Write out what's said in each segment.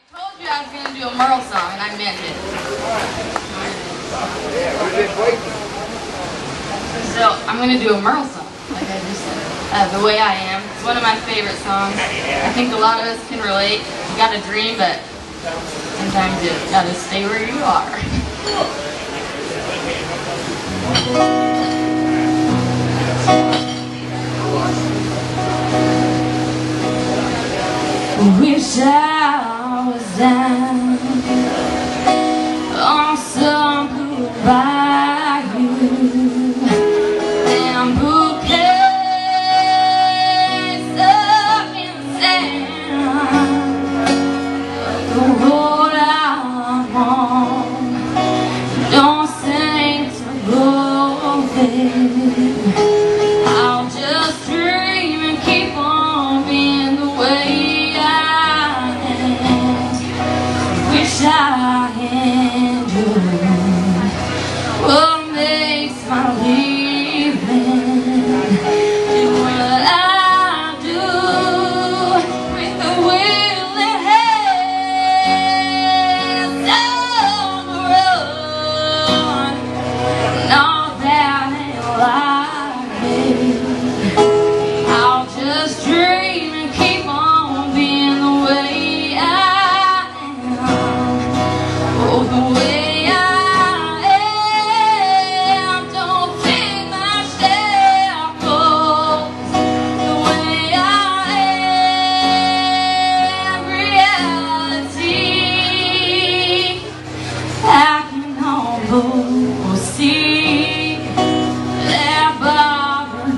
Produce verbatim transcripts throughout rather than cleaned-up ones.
told you I was going to do a Merle song, and I meant it. So, I'm going to do a Merle song, like I just said. Uh, The Way I Am. It's one of my favorite songs. I think a lot of us can relate. You got a dream, but sometimes you got to stay where you are. Wish I was down on some blue bayou and bouquets stuck in the sand. The road I'm on don't seem to go there. I'll just dream and keep on being the way I had you. What makes my living do what I do with the willing hands on the road, and all that ain't like me. I'll just dream and keep on being the way I oh, the way I am, don't fit my shackles. The way I am, reality. I can almost see that Barbara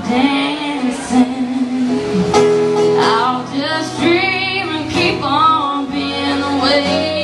dancing. I'll just dream and keep on being the way